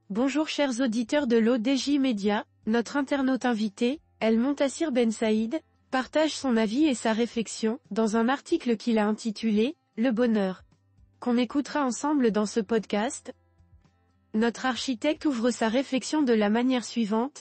Bonjour chers auditeurs de l'ODJ Média, notre internaute invité, El Montassir Ben Saïd, partage son avis et sa réflexion, dans un article qu'il a intitulé « Le bonheur », qu'on écoutera ensemble dans ce podcast. Notre architecte ouvre sa réflexion de la manière suivante.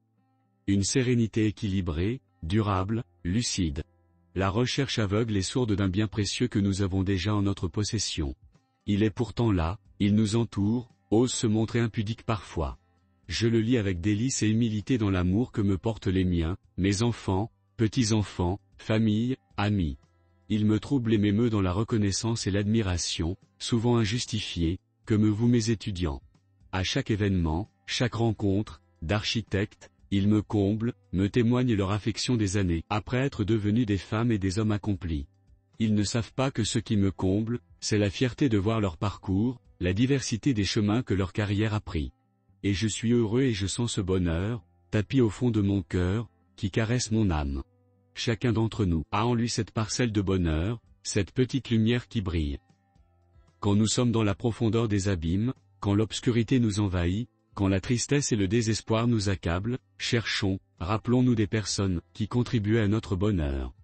Une sérénité équilibrée, durable, lucide. La recherche aveugle et sourde d'un bien précieux que nous avons déjà en notre possession. Il est pourtant là, il nous entoure, ose se montrer impudique parfois. Je le lis avec délice et humilité dans l'amour que me portent les miens, mes enfants, petits-enfants, famille, amis. Il me trouble et m'émeut dans la reconnaissance et l'admiration, souvent injustifiée, que me vouent mes étudiants. À chaque événement, chaque rencontre, d'architectes, ils me comblent, me témoignent leur affection des années, après être devenus des femmes et des hommes accomplis. Ils ne savent pas que ce qui me comble, c'est la fierté de voir leur parcours, la diversité des chemins que leur carrière a pris. Et je suis heureux et je sens ce bonheur, tapis au fond de mon cœur, qui caresse mon âme. Chacun d'entre nous a en lui cette parcelle de bonheur, cette petite lumière qui brille. Quand nous sommes dans la profondeur des abîmes, quand l'obscurité nous envahit, quand la tristesse et le désespoir nous accablent, cherchons, rappelons-nous des personnes qui contribuaient à notre bonheur.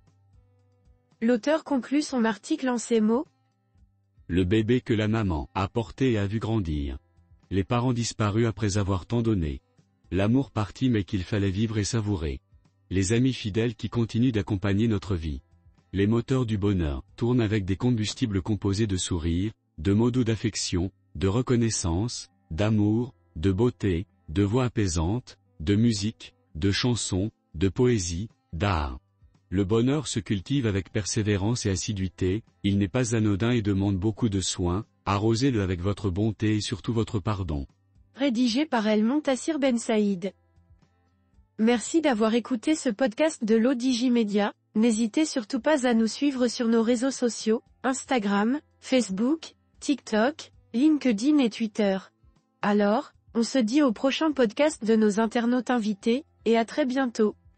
L'auteur conclut son article en ces mots. Le bébé que la maman a porté et a vu grandir. Les parents disparus après avoir tant donné. L'amour parti mais qu'il fallait vivre et savourer. Les amis fidèles qui continuent d'accompagner notre vie. Les moteurs du bonheur tournent avec des combustibles composés de sourires, de mots doux d'affection, de reconnaissance, d'amour, de beauté, de voix apaisantes, de musique, de chansons, de poésie, d'art. Le bonheur se cultive avec persévérance et assiduité, il n'est pas anodin et demande beaucoup de soins, arrosez-le avec votre bonté et surtout votre pardon. Rédigé par El Montassir Ben Saïd. Merci d'avoir écouté ce podcast de l'ODJ Média, n'hésitez surtout pas à nous suivre sur nos réseaux sociaux, Instagram, Facebook, TikTok, LinkedIn et Twitter. Alors, on se dit au prochain podcast de nos internautes invités, et à très bientôt.